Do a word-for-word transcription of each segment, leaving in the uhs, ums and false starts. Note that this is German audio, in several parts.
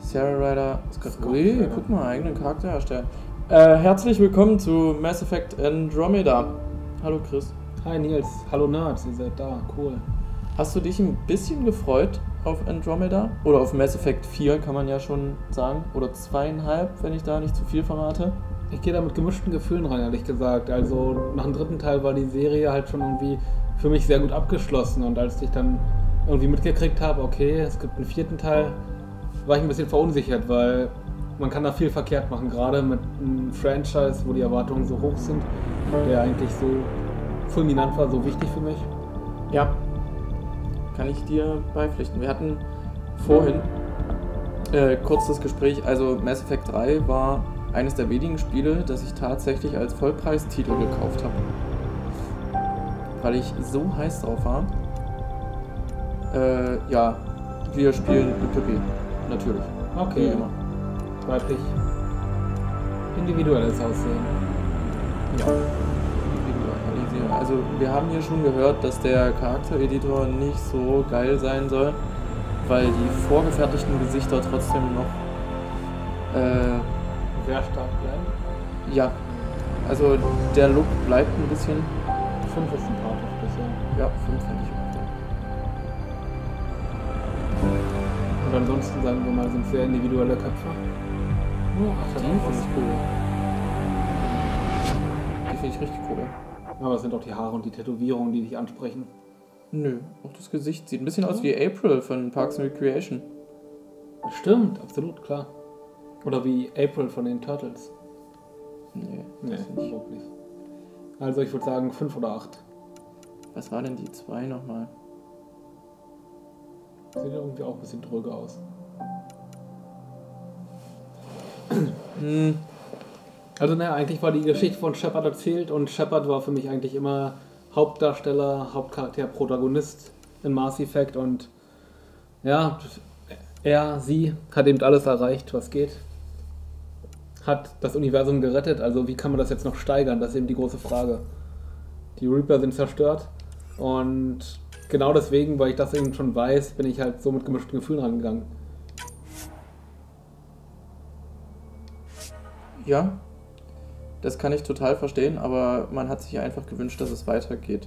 Sarah Ryder. Ui, guck mal, eigenen Charakter erstellen. Äh, herzlich willkommen zu Mass Effect Andromeda. Hallo Chris. Hi Nils, hallo Nerds, ihr seid da, cool. Hast du dich ein bisschen gefreut auf Andromeda? Oder auf Mass Effect vier kann man ja schon sagen. Oder zweieinhalb, wenn ich da nicht zu viel verrate. Ich gehe da mit gemischten Gefühlen rein, ehrlich gesagt. Also nach dem dritten Teil war die Serie halt schon irgendwie für mich sehr gut abgeschlossen. Und als ich dann irgendwie mitgekriegt habe, okay, es gibt einen vierten Teil, war ich ein bisschen verunsichert, weil man kann da viel verkehrt machen. Gerade mit einem Franchise, wo die Erwartungen so hoch sind, der eigentlich so fulminant war, so wichtig für mich. Ja, kann ich dir beipflichten. Wir hatten vorhin äh, kurz das Gespräch, also Mass Effect drei war eines der wenigen Spiele, das ich tatsächlich als Vollpreistitel gekauft habe. Weil ich so heiß drauf war. Äh, ja, wir spielen U P P, natürlich. Okay. Wie immer. Weiblich individuelles Aussehen. Ja. Individualisieren. Also wir haben hier schon gehört, dass der Charaktereditor nicht so geil sein soll, weil die vorgefertigten Gesichter trotzdem noch äh, sehr stark bleiben. Ja, also der Look bleibt ein bisschen. fünf ist sympathisch bisher. Ja, fünf finde ich okay. Und ansonsten, sagen wir mal, sind sehr individuelle Köpfe. Oh, ach, die finde ich cool. Die finde ich richtig cool. Aber es sind auch die Haare und die Tätowierungen, die dich ansprechen. Nö, auch das Gesicht sieht ein bisschen aus wie April von Parks and Recreation. Stimmt, absolut, klar. Oder wie April von den Turtles. Nee, nee, nicht. überhaupt nicht. Also ich würde sagen fünf oder acht. Was war denn die zwei nochmal? Sieht irgendwie auch ein bisschen dröge aus. Hm. Also naja, eigentlich war die Geschichte von Shepard erzählt und Shepard war für mich eigentlich immer Hauptdarsteller, Hauptcharakter, Protagonist in Mass Effect und ja, er, sie hat eben alles erreicht, was geht. Hat das Universum gerettet, also wie kann man das jetzt noch steigern? Das ist eben die große Frage. Die Reaper sind zerstört und genau deswegen, weil ich das eben schon weiß, bin ich halt so mit gemischten Gefühlen rangegangen. Ja, das kann ich total verstehen, aber man hat sich einfach gewünscht, dass es weitergeht.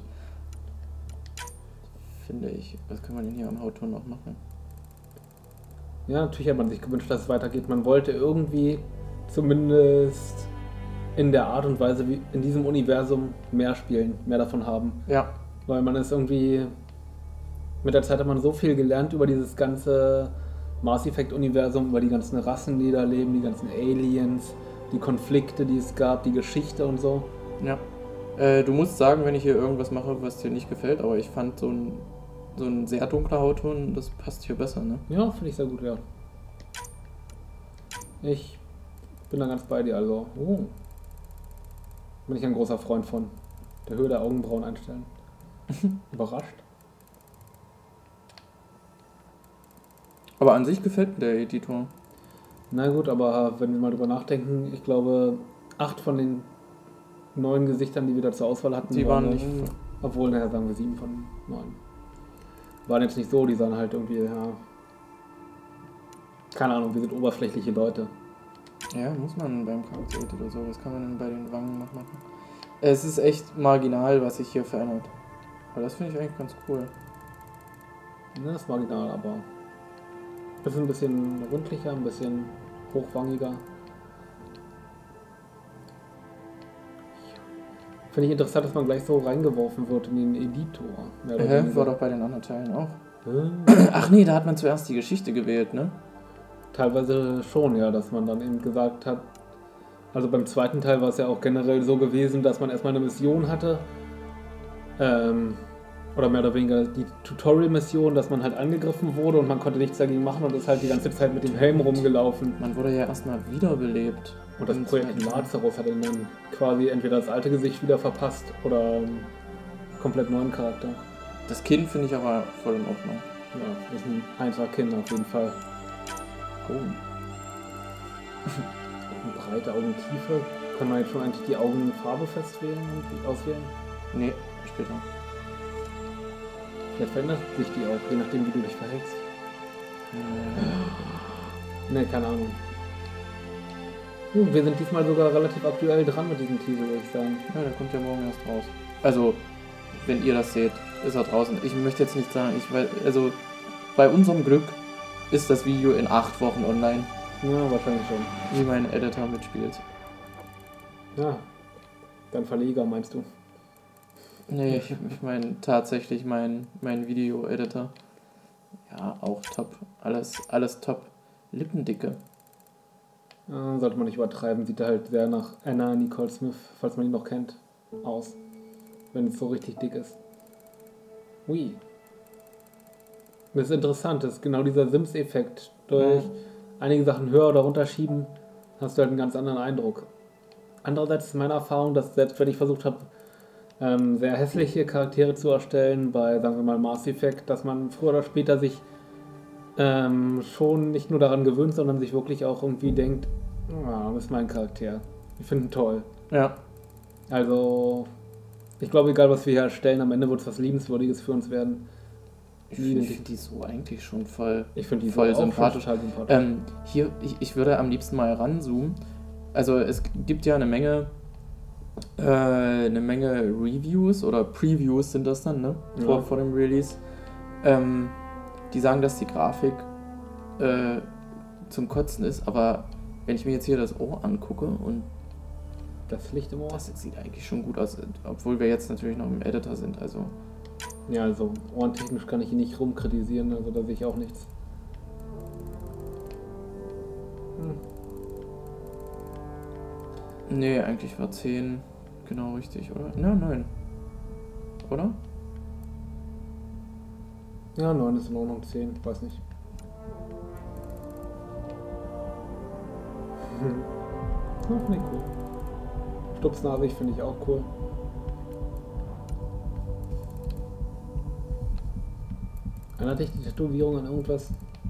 Finde ich. Was kann man denn hier am Hautton noch machen? Ja, natürlich hat man sich gewünscht, dass es weitergeht. Man wollte irgendwie zumindest in der Art und Weise, wie in diesem Universum mehr spielen, mehr davon haben. Ja. Weil man ist irgendwie, mit der Zeit hat man so viel gelernt über dieses ganze Mass Effect Universum, über die ganzen Rassen, die da leben, die ganzen Aliens, die Konflikte, die es gab, die Geschichte und so. Ja. Äh, du musst sagen, wenn ich hier irgendwas mache, was dir nicht gefällt, aber ich fand so ein, so ein sehr dunkler Hautton, das passt hier besser, ne? Ja, finde ich sehr gut, ja. Ich bin da ganz bei dir, also. Oh. Bin ich ein großer Freund von. Der Höhe der Augenbrauen einstellen. Überrascht. Aber an sich gefällt mir der Editor. Na gut, aber wenn wir mal drüber nachdenken, ich glaube, acht von den neun Gesichtern, die wir da zur Auswahl hatten, die waren, waren nicht. Obwohl, naja, sagen wir sieben von neun. Waren jetzt nicht so, die sahen halt irgendwie, ja. Keine Ahnung, wir sind oberflächliche Leute. Ja, muss man beim Charakter oder so. Was kann man denn bei den Wangen noch machen? Es ist echt marginal, was sich hier verändert. Aber das finde ich eigentlich ganz cool. Ja, das ist marginal, aber das ist ein bisschen rundlicher, ein bisschen hochwangiger. Finde ich interessant, dass man gleich so reingeworfen wird in den Editor. Hä? War doch bei den anderen Teilen auch. Ach nee, da hat man zuerst die Geschichte gewählt, ne? Teilweise schon, ja, dass man dann eben gesagt hat, also beim zweiten Teil war es ja auch generell so gewesen, dass man erstmal eine Mission hatte, ähm, oder mehr oder weniger die Tutorial-Mission, dass man halt angegriffen wurde und man konnte nichts dagegen machen und ist halt die ganze Zeit mit dem Helm rumgelaufen. Man wurde ja erstmal wiederbelebt. Und das Projekt Lazarus hat dann quasi entweder das alte Gesicht wieder verpasst oder einen komplett neuen Charakter. Das Kinn finde ich aber voll in Ordnung. Ja, ist ein einfacher Kinn auf jeden Fall. Oh. Breite Augentiefe. Kann man jetzt schon eigentlich die Augenfarbe festwählen und auswählen? Nee, später. Vielleicht verändert sich die auch, je nachdem wie du dich verhältst. Ne, keine Ahnung. Hm, wir sind diesmal sogar relativ aktuell dran mit diesem Teaser, würde ich sagen. Ja, der kommt ja morgen erst raus. Also, wenn ihr das seht, ist er draußen. Ich möchte jetzt nicht sagen, ich weiß, also bei unserem Glück ist das Video in acht Wochen online. Ja, wahrscheinlich schon. Wie mein Editor mitspielt. Ja, dein Verleger meinst du? Nee, ich, ich meine tatsächlich mein, mein Video-Editor. Ja, auch top. Alles, alles top. Lippendicke. Ja, sollte man nicht übertreiben. Sieht halt sehr nach Anna Nicole Smith, falls man ihn noch kennt, aus. Wenn es so richtig dick ist. Ui. Das ist interessant. Das ist genau dieser Sims-Effekt. Durch Ja. einige Sachen höher oder runterschieben, hast du halt einen ganz anderen Eindruck. Andererseits ist meine Erfahrung, dass selbst wenn ich versucht habe, ähm, sehr hässliche Charaktere zu erstellen, bei, sagen wir mal, Mass Effect, dass man früher oder später sich ähm, schon nicht nur daran gewöhnt, sondern sich wirklich auch irgendwie denkt, ah, das ist mein Charakter. Ich finde ihn toll. Ja. Also, ich glaube, egal was wir hier erstellen, am Ende wird es was Liebenswürdiges für uns werden. Ich, ich finde die so eigentlich schon voll, Ich finde die voll so auch sympathisch. total sympathisch. Ähm, hier, ich, ich würde am liebsten mal ranzoomen. Also es gibt ja eine Menge, äh, eine Menge Reviews oder Previews sind das dann, ne? Vor, Ja. vor dem Release. Ähm, die sagen, dass die Grafik äh, zum Kotzen ist, aber wenn ich mir jetzt hier das Ohr angucke und Das Licht im Ohr? das sieht eigentlich schon gut aus, obwohl wir jetzt natürlich noch im Editor sind, also Ja, also ohrentechnisch kann ich ihn nicht rumkritisieren, also da sehe ich auch nichts. Hm. nee, eigentlich war zehn genau richtig, oder? Na, neun. Oder? Ja, neun ist in Ordnung, zehn, weiß nicht. Hm. Ja, finde ich cool. Stupsnasig finde ich auch cool. Erinnert dich die Tätowierung an irgendwas?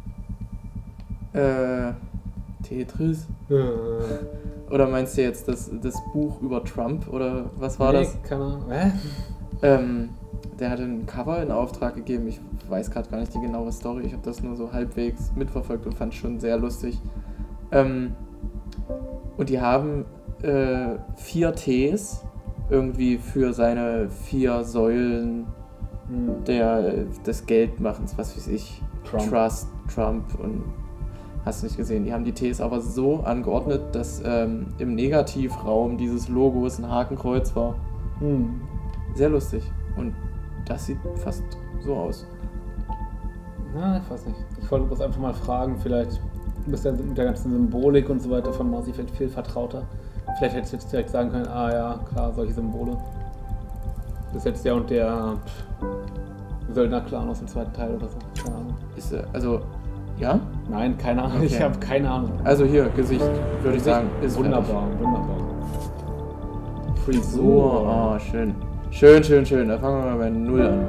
Äh, Tetris? Oder meinst du jetzt das, das Buch über Trump oder was war nee, das? Keine Ahnung. Hä? Ähm, der hatte ein Cover in Auftrag gegeben. Ich weiß gerade gar nicht die genaue Story. Ich habe das nur so halbwegs mitverfolgt und fand es schon sehr lustig. Ähm, und die haben äh, vier Ts irgendwie für seine vier Säulen Hm. der, des Geldmachens, was weiß ich, Trump. Trust, Trump und hast du nicht gesehen. Die haben die Ts aber so angeordnet, dass ähm, im Negativraum dieses Logos ein Hakenkreuz war. Hm. Sehr lustig. Und das sieht fast so aus. Na, ich weiß nicht. Ich wollte bloß einfach mal fragen, vielleicht du bist ja mit der ganzen Symbolik und so weiter von Mass Effect viel vertrauter. Vielleicht hättest du jetzt direkt sagen können, ah ja, klar, solche Symbole. Das ist jetzt der und der pff, Söldner-Clan aus dem zweiten Teil oder so. Keine Ahnung. Ist, äh, also, ja? Nein, keine Ahnung. Okay. Ich habe keine Ahnung. Also hier, Gesicht, würde ich sagen, ist wunderbar, wunderbar. fertig. So, oh, schön. Schön, schön, schön. Da fangen wir mal bei null an.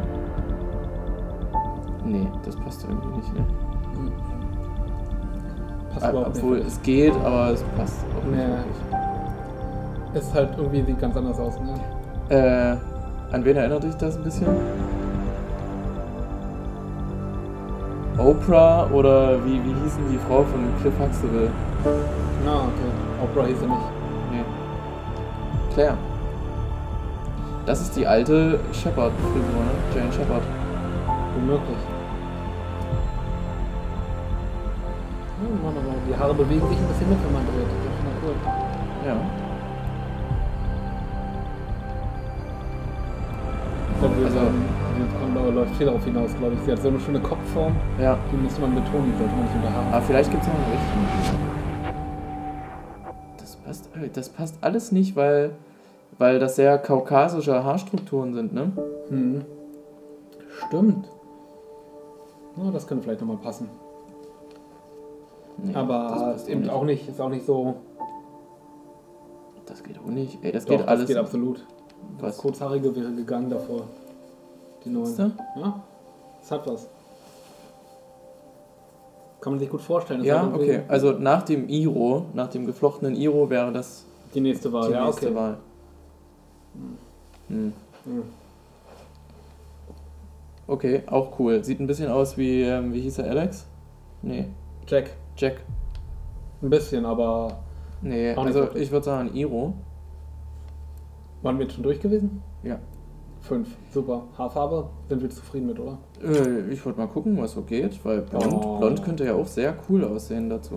Nee, das passt irgendwie nicht, ne? Passt Ah, überhaupt obwohl, nicht. es geht, aber es passt auch nicht. Nee. wirklich. Ist halt irgendwie, sieht ganz anders aus, ne? Äh, an wen erinnert dich das ein bisschen? Oprah oder wie, wie hießen die Frau von Cliff Huxtable? Na, okay. Oprah hieß er nicht. Nee. Claire. Das ist die alte Shepard-Frisur, ne? Jane Shepard. Unmöglich. Oh Mann, aber die Haare bewegen sich ein bisschen mit, wenn man dreht. Das ist schon cool. Ja. Ich glaube, wir Also- sagen, die kommt, aber läuft viel darauf hinaus, glaube ich. Sie hat so eine schöne Kopfform, Ja. die müsste man betonen, die sollte man nicht unter Haaren. Aber vielleicht gibt es noch einen richtigen. Das passt, das passt alles nicht, weil, weil das sehr kaukasische Haarstrukturen sind, ne? Hm. Stimmt. Na, das könnte vielleicht nochmal passen. Nee, das aber passt ist eben nicht. auch nicht, ist auch nicht so. Das geht auch nicht. Ey, das Doch, geht alles. Das geht absolut. Was? Das Kurzhaarige wäre gegangen davor. Die neuen. Siehste? Ja, das hat was. Kann man sich gut vorstellen. Das Ja, hat irgendwie- okay. Also nach dem Iro, nach dem geflochtenen Iro wäre das Die nächste Wahl, die ja, nächste okay. Wahl. Hm. Hm. Okay, auch cool. Sieht ein bisschen aus wie, ähm, wie hieß er, Alex? Nee, Jack. Jack. Ein bisschen, aber... Nee, Auch nicht also wirklich. ich würde sagen Iro. Waren wir jetzt schon durch gewesen? Ja. Fünf. Super. Haarfarbe sind wir zufrieden mit, oder? Äh, ich wollte mal gucken, was so geht, weil blond, Oh. blond könnte ja auch sehr cool aussehen dazu.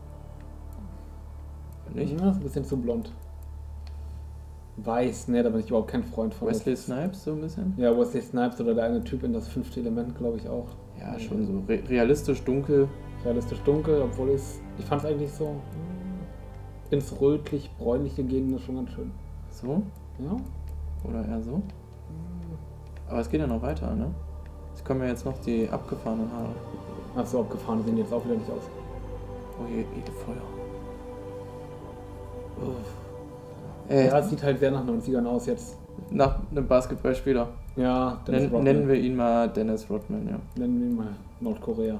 Nicht? Ja, ist ein bisschen zu blond. Weiß, ne, da bin ich überhaupt kein Freund von. Wesley Snipes so ein bisschen? Ja, Wesley Snipes oder der eine Typ in das fünfte Element, glaube ich auch. Ja, schon so re realistisch dunkel. Realistisch dunkel, obwohl es, ich fand es eigentlich so hm, ins rötlich-bräunliche gehen das schon ganz schön. So? Ja? Oder eher so? Aber es geht ja noch weiter, ne? Es kommen ja jetzt noch die abgefahrenen Haare. Ach so, abgefahren sehen jetzt auch wieder nicht aus. Oh je, je Feuer. Uff. Äh, Ja, es sieht halt sehr nach neunzigern aus jetzt. nach einem Basketballspieler. Ja, Dennis Nen Rodman. nennen wir ihn mal Dennis Rodman, ja. Nennen wir ihn mal Nordkorea.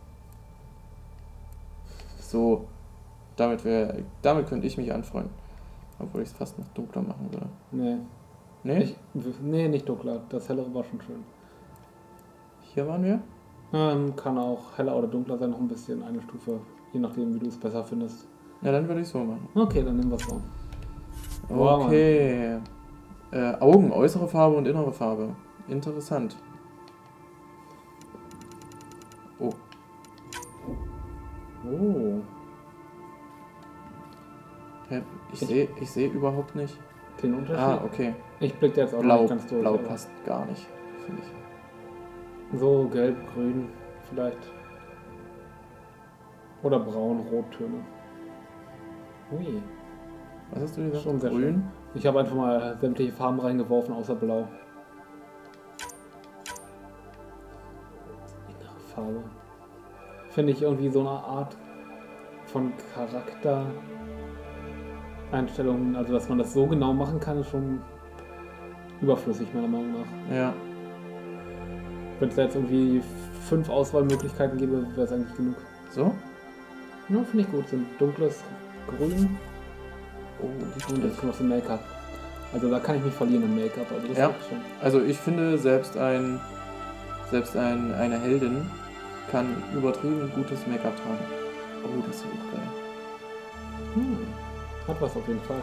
So, damit, wär, damit könnte ich mich anfreunden. Obwohl ich es fast noch dunkler machen würde. Nee. Nee? Ich, nee, nicht dunkler. Das hellere war schon schön. Hier waren wir? Ähm, kann auch heller oder dunkler sein, noch ein bisschen eine Stufe. Je nachdem, wie du es besser findest. Ja, dann würde ich so machen. Okay, dann nehmen wir es so. Wow, Okay. Äh, Augen, äußere Farbe und innere Farbe. Interessant. Oh. Oh. Hä? Ich Ich- sehe ich seh überhaupt nicht. Den Unterschied? Ah, okay. Ich blick da jetzt auch noch Blau, nicht ganz durch. Blau aber passt gar nicht, finde ich. So, gelb, grün, vielleicht. Oder braun, Rottöne. Ui. Was hast du gesagt? Schon sehr Grün? schön. Ich habe einfach mal sämtliche Farben reingeworfen, außer blau. Innere Farbe. Finde ich irgendwie so eine Art von Charaktereinstellungen, also dass man das so genau machen kann, ist schon überflüssig, meiner Meinung nach. Ja. Wenn es da jetzt irgendwie fünf Auswahlmöglichkeiten gäbe, wäre es eigentlich genug. So? Ja, finde ich gut. So ein dunkles Grün Oh, und jetzt kommt noch so ein Make-up. Also da kann ich mich verlieren im Make-up. Also das Ja. ist schon. Also ich finde, selbst ein selbst ein, eine Heldin kann übertrieben gutes Make-up tragen. Oh, das ist ja auch geil. Hm. Hat was auf jeden Fall.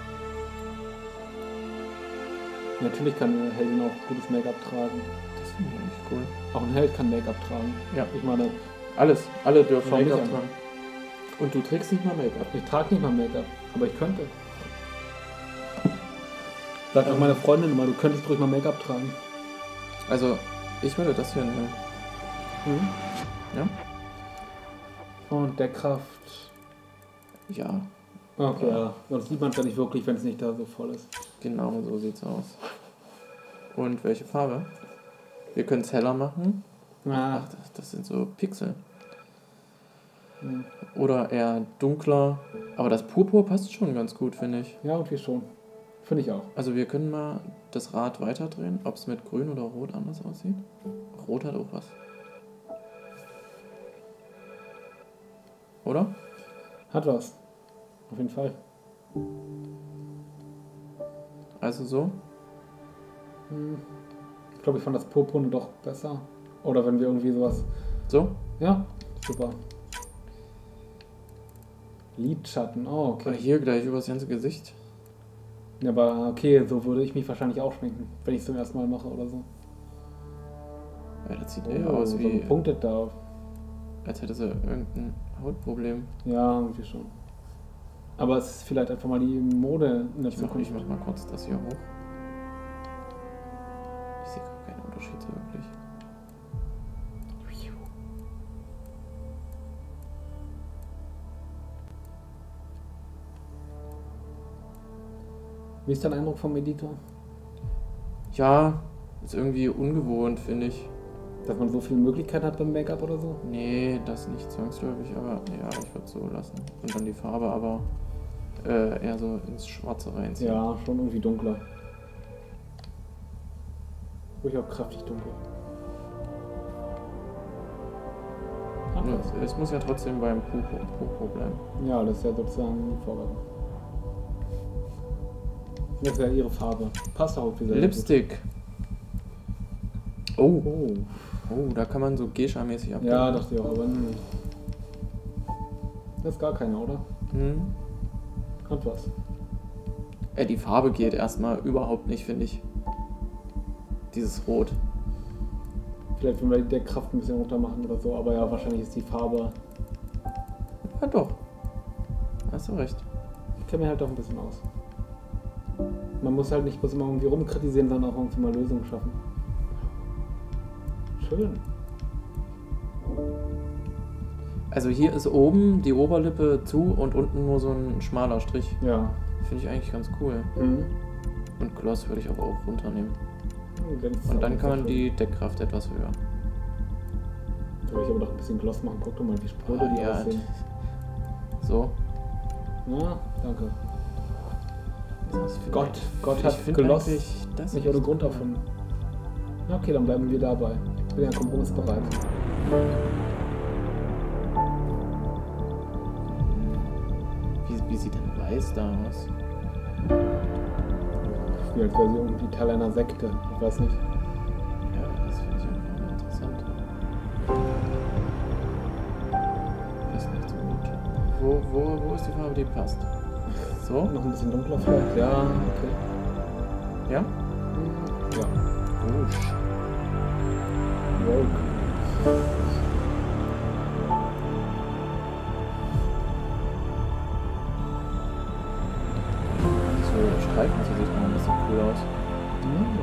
Natürlich kann eine Heldin auch gutes Make-up tragen. Das finde ich eigentlich cool. Auch ein Held kann Make-up tragen. Ja. Ich meine, Alles, alle dürfen Schau mich Make-up an. tragen. Und du trägst nicht mal Make-up. ich trage nicht mal Make-up, aber ich könnte. Sagt auch meine Freundin immer, du könntest ruhig mal Make-up tragen. Also, ich würde das hier nehmen. Mhm. Ja? Und Deckkraft. Ja, Okay, Ja. ja. Sonst sieht man es ja nicht wirklich, wenn es nicht da so voll ist. genau so sieht's aus. Und welche Farbe? Wir können es heller machen. Ah, Ach, das, das sind so Pixel. hm. Oder eher dunkler. Aber das Purpur passt schon ganz gut, finde ich. Ja, irgendwie schon. Finde ich auch. Also wir können mal das Rad weiterdrehen, ob es mit Grün oder Rot anders aussieht. Rot hat auch was. Oder? Hat was. Auf jeden Fall. Also so? Hm. Ich glaube, ich fand das Purpurne doch besser. Oder wenn wir irgendwie sowas... So? Ja, super. Lidschatten, oh, Okay. okay. Hier gleich übers ganze Gesicht. Ja, aber okay, so würde ich mich wahrscheinlich auch schminken, wenn ich es zum ersten Mal mache oder so. Ja, das sieht eher aus so wie, gepunktet da. als hätte sie irgendein Hautproblem. Ja, irgendwie schon. Aber es ist vielleicht einfach mal die Mode in der Ich mach, Zukunft. ich mach mal kurz das hier hoch. Ich sehe gar keinen Unterschied so wirklich. Wie ist dein Eindruck vom Editor? Ja, ist irgendwie ungewohnt, finde ich. Dass man so viele Möglichkeiten hat beim Make-up oder so? Nee, das nicht zwangsläufig, aber ja, ich würde es so lassen. Und dann die Farbe aber äh, eher so ins Schwarze reinziehen. Ja, schon irgendwie dunkler. Ruhig auch kräftig dunkel. Hat Ja, was. es muss ja trotzdem beim Purpur, Purpur bleiben. Ja, das ist ja sozusagen die Vorgabe. Das ist ja ihre Farbe. Passt auch auf diese Lipstick. Oh, Oh. oh, da kann man so Geisha-mäßig abgeben. Ja, dachte ich auch, aber nee. ist gar keine, oder? Hm. Hat was. Äh, die Farbe geht erstmal überhaupt nicht, finde ich. Dieses Rot. Vielleicht, wenn wir die Deckkraft ein bisschen runter machen oder so, aber ja, wahrscheinlich ist die Farbe. Ja, doch. Hast du recht. Ich kenne mir halt auch ein bisschen aus. Man muss halt nicht bloß immer irgendwie rumkritisieren, sondern auch irgendwie mal Lösungen schaffen. Schön. Also hier ist oben die Oberlippe zu und unten nur so ein schmaler Strich. Ja. Finde ich eigentlich ganz cool. Mhm. Und Gloss würde ich aber auch runternehmen. Wenn's Und dann auch kann man so die Deckkraft etwas höher. Da würde ich aber noch ein bisschen Gloss machen. Guck doch mal, wie spröde Ah, die ja. aussehen. So. Ja, danke. Das find Gott, ich- Gott ich hat find Gloss eigentlich das nicht ohne echt Grund cool. erfunden. Na okay, dann bleiben wir dabei. Ich bin ja kompromissbereit. Wie, wie sieht denn Weiß da aus? Wie als wäre sie irgendwie Teil einer Sekte. Ich weiß nicht. Ja, das finde ich einfach mal interessant. Ist nicht so gut. Wo, wo, wo ist die Farbe, die passt? So? Noch ein bisschen dunkler vielleicht. Ja, okay. Ja? Ja. Rouge. Rogue. So, Streifen, so sieht man ein bisschen cool aus. Mhm.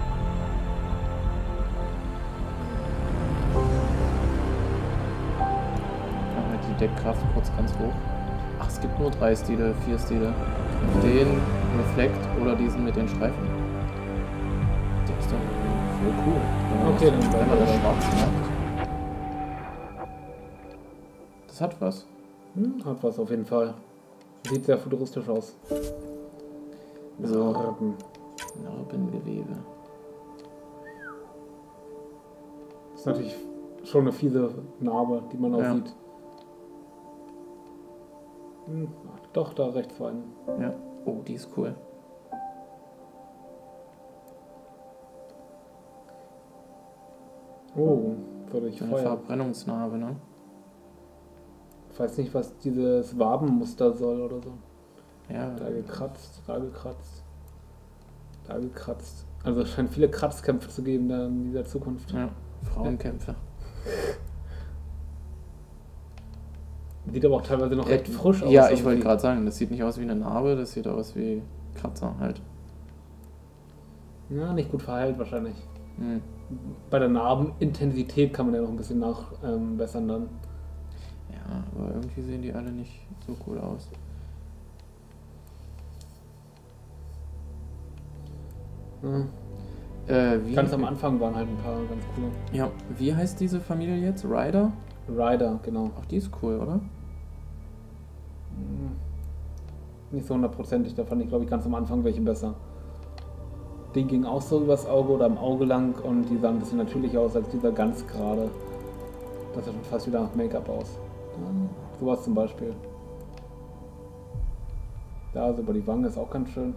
Machen wir die Deckkraft kurz ganz hoch. Ach, es gibt nur drei Stile, vier Stile. Den Reflekt oder diesen mit den Streifen. Der ist doch voll cool. Wenn man Okay, das, dann wenn man das bleiben wir schwarz macht. Das hat was. Hm, hat was auf jeden Fall. Sieht sehr futuristisch aus. So. Narben. Narbengewebe. Das ist natürlich schon eine fiese Narbe, die man auch Ja. sieht. Hm, ach, doch, da rechts vor einem. Ja. Oh, die ist cool. Oh, völlig So eine Feuer. Verbrennungsnarbe, ne? Ich weiß nicht, was dieses Wabenmuster soll oder so. Ja. Da gekratzt, da gekratzt, da gekratzt. Also es scheint viele Kratzkämpfe zu geben da in dieser Zukunft. Ja. Frauenkämpfe. Sieht aber auch teilweise noch recht Äh, frisch aus. Ja, ich wollte irgendwie. gerade sagen, das sieht nicht aus wie eine Narbe, das sieht aus wie Kratzer halt. Ja, nicht gut verheilt wahrscheinlich. Hm. Bei der Narbenintensität kann man ja noch ein bisschen nachbessern dann. Ja, aber irgendwie sehen die alle nicht so cool aus. Ja. Äh, wie, Ganz am Anfang waren halt ein paar ganz coole. Ja, wie heißt diese Familie jetzt? Ryder? Rider, genau. Auch die ist cool, oder? Hm. Nicht so hundertprozentig, da fand ich glaube ich ganz am Anfang welche besser. Die ging auch so übers Auge oder am Auge lang und die sahen ein bisschen natürlicher aus als dieser ganz gerade. Das sah schon fast wieder nach Make-up aus. Ja, sowas zum Beispiel. Da so über die Wange ist auch ganz schön.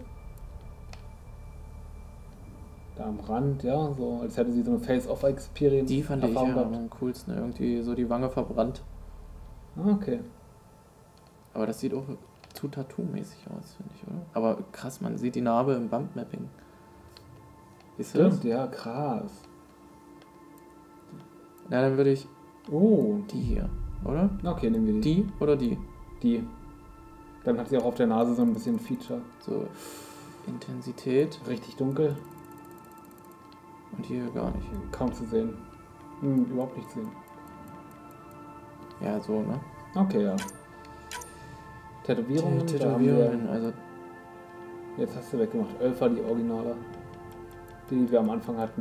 Da am Rand, ja, so als hätte sie so eine Face-Off-Experience. Die fand ich ja gehabt. am coolsten, irgendwie so die Wange verbrannt. Ah, okay. Aber das sieht auch zu Tattoo-mäßig aus, finde ich, oder? Aber krass, man sieht die Narbe im Bumpmapping. Siehst du Stimmt, das? ja, krass. Na, dann würde ich Oh, die hier, oder? okay, nehmen wir die. Die oder die? Die. Dann hat sie auch auf der Nase so ein bisschen Feature. So, Intensität Richtig dunkel, und hier gar nicht. kaum zu sehen. Hm, überhaupt nicht zu sehen. Ja, so, ne? Okay, ja. Tätowierungen, Die da haben wir, Tätowierungen, also jetzt hast du weggemacht. Ölfer, die Originale. Die, die wir am Anfang hatten.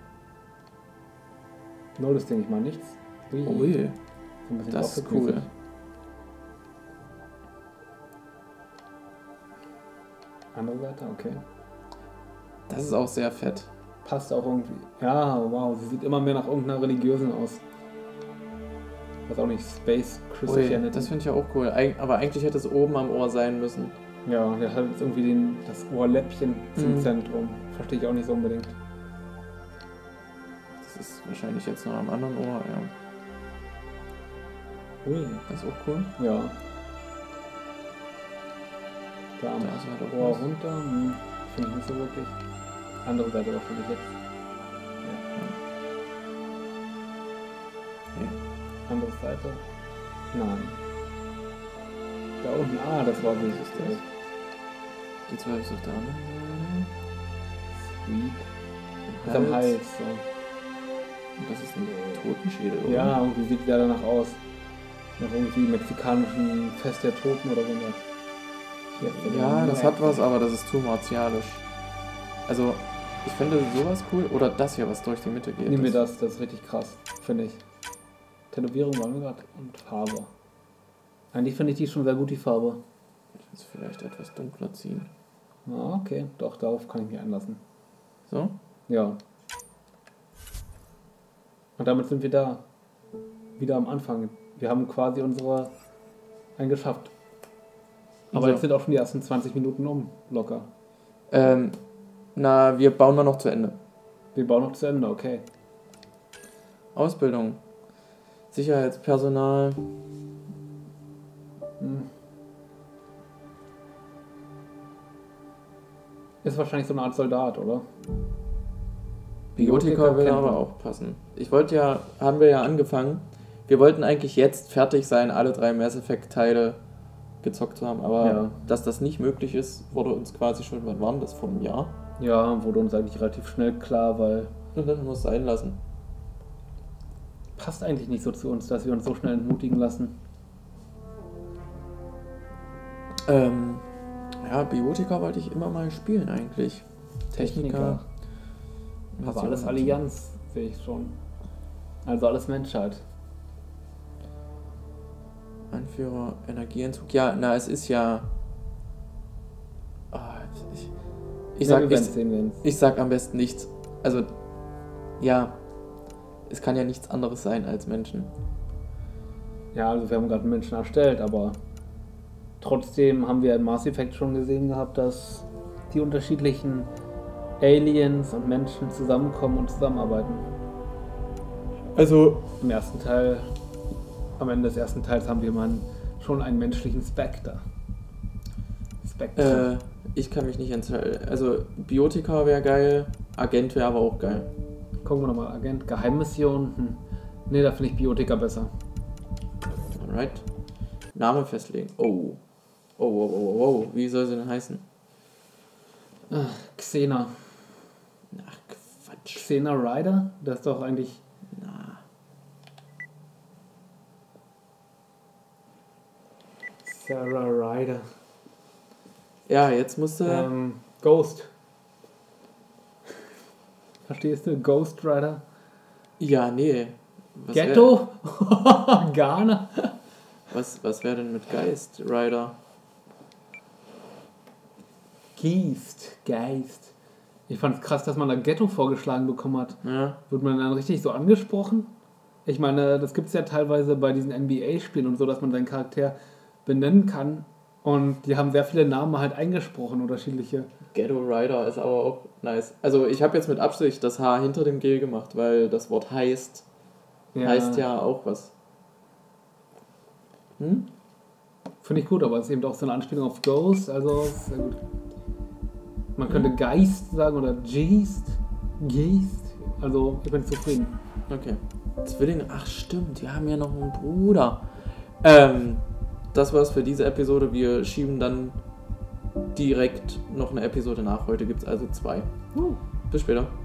Null ist, denke ich mal, nichts. Ui, ui, so ein bisschen das ist Gothic-mäßig. cool. Andere Seite, okay. Das ist auch sehr fett. Passt auch irgendwie. Ja, wow, sie sieht immer mehr nach irgendeiner religiösen aus. Was auch nicht, Space Ui, Christianity. das finde ich ja auch cool. Eig aber eigentlich hätte es oben am Ohr sein müssen. Ja, der hat jetzt irgendwie den, das Ohrläppchen zum Mhm. Zentrum. Verstehe ich auch nicht so unbedingt. Das ist wahrscheinlich jetzt noch am anderen Ohr, ja. Ui. Das ist auch cool. Ja. Da am Da ist halt auch Rohr was. runter, hm, finde ich nicht so wirklich. Andere Seite wahrscheinlich jetzt. Ja. Nee. Andere Seite. Nein. Da unten, ah, das war wie Was ist das? Die zwei ist auf der anderen Seite. Sweet. Ist am Hals, so. Und das ist ein Totenschädel, oder? Ja, irgendwie sieht der danach aus. Nach irgendwie mexikanischen Fest der Toten oder sowas. Ja, das hat was, aber das ist zu martialisch. Also, ich finde sowas cool. Oder das hier, was durch die Mitte geht. Nehmen wir das, das ist richtig krass, finde ich. Tätowierung waren wir gerade und Farbe. Eigentlich finde ich die schon sehr gut, die Farbe. Ich will es vielleicht etwas dunkler ziehen. Ah, okay, doch, darauf kann ich mich einlassen. So? Ja. Und damit sind wir da. Wieder am Anfang. Wir haben quasi unsere einen geschafft. Aber So. jetzt sind auch schon die ersten zwanzig Minuten um, locker. Ähm, na, wir bauen mal noch zu Ende. Wir bauen noch zu Ende, okay. Ausbildung. Sicherheitspersonal. Hm. Ist wahrscheinlich so eine Art Soldat, oder? Biotika Biotika will kennt aber man. auch passen. Ich wollte ja, haben wir ja angefangen. Wir wollten eigentlich jetzt fertig sein, alle drei Mass Effect Teile gezockt zu haben, aber Ja. dass das nicht möglich ist, wurde uns quasi schon, wann war das, vor einem Jahr? Ja, wurde uns eigentlich relativ schnell klar, weil Und dann haben wir es sein lassen. passt eigentlich nicht so zu uns, dass wir uns so schnell entmutigen lassen. Ähm, ja, Biotika wollte ich immer mal spielen eigentlich. Techniker. Aber alles Allianz, sehe ich schon. Also alles Menschheit. Anführer, Energieentzug. Ja, na, es ist ja. Ah, ich, ich, Ja, sag, wir ich, werden sehen, wir werden's. ich sag am besten nichts. Also, ja, es kann ja nichts anderes sein als Menschen. Ja, also wir haben gerade einen Menschen erstellt, aber trotzdem haben wir in Mass Effect schon gesehen gehabt, dass die unterschiedlichen Aliens und Menschen zusammenkommen und zusammenarbeiten. Also, Im ersten Teil, am Ende des ersten Teils haben wir mal einen, schon einen menschlichen Spectre. Spectre. äh, ich kann mich nicht entscheiden. Also, Biotika wäre geil, Agent wäre aber auch geil. Gucken wir nochmal, Agent, Geheimmission. Hm. Ne, da finde ich Biotika besser. Alright. Name festlegen. Oh. Oh, oh, oh, oh, oh. Wie soll sie denn heißen? Ah, Xena. Ach, Quatsch. Xena Rider? Das ist doch eigentlich. Na. Sarah Rider. Ja, jetzt musste. Ähm, Ghost. Verstehst du? Ghost Rider. Ja, nee. Was wär- Ghetto? Ghana? Was, was wäre denn mit Geist Rider? Geist. Geist. Ich fand's krass, dass man da Ghetto vorgeschlagen bekommen hat. Ja. Wird man dann richtig so angesprochen? Ich meine, das gibt's ja teilweise bei diesen N B A-Spielen und so, dass man seinen Charakter benennen kann. Und die haben sehr viele Namen halt eingesprochen, unterschiedliche. Ghetto Rider ist aber auch nice. Also ich habe jetzt mit Absicht das H hinter dem G gemacht, weil das Wort heißt, heißt ja auch was. Hm? Finde ich gut, aber es ist eben auch so eine Anspielung auf Ghost, also ist sehr gut. Man könnte Geist sagen oder Geist. Geist. Also ich bin zufrieden. Okay. Zwillinge, ach stimmt, die haben ja noch einen Bruder. Ähm, das war's für diese Episode. Wir schieben dann direkt noch eine Episode nach. Heute gibt's also zwei. Uh. Bis später.